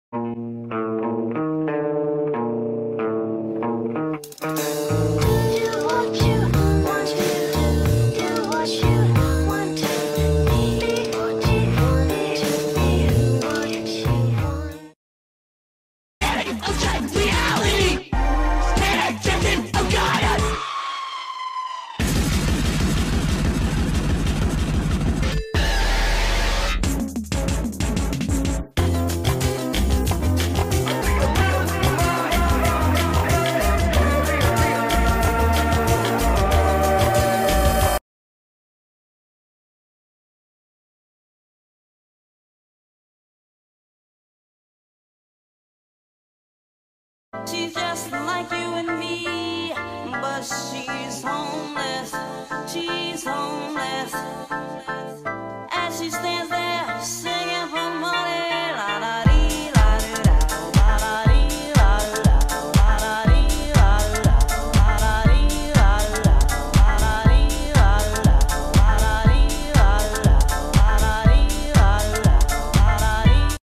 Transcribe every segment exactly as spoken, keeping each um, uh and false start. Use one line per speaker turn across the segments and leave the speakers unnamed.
She's just like you and me, but she's homeless, she's homeless. As she stands there singing for money, la da dee la da da, la da dee la da da, la da dee la da da, la da dee la da da, la da dee la da da, la da dee la da da, la da dee la da da, la da dee.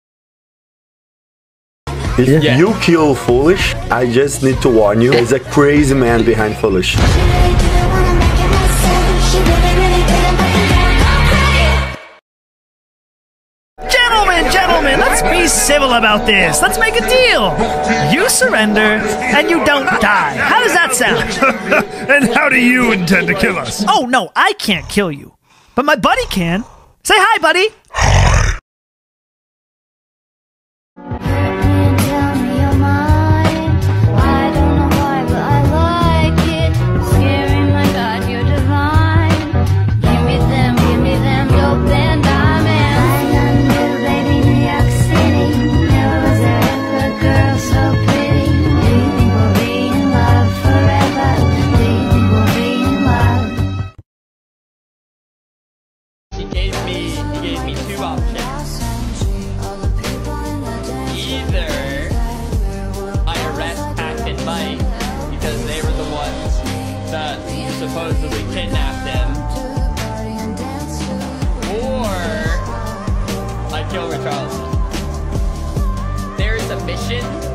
If
Yeah.
you kill Foolish, I just need to warn you, there's a crazy man behind Foolish.
Gentlemen, gentlemen, let's be civil about this. Let's make a deal. You surrender, and you don't die. How does that sound?
And how do you intend to kill us?
Oh, no, I can't kill you. But my buddy can. Say hi, buddy.
Tell me your mind. I don't know why, but I like it. Scary, my God, you're divine. Give me them, give me them dope and diamonds. I got new baby, New York City. Never was there ever a girl so pretty. Do you think we'll be in love forever? Do you think we'll be in love?
He gave me, he gave me two options. Either I arrest Pac and Mike because they were the ones that supposedly kidnapped him, or I kill Richarlison. There is a mission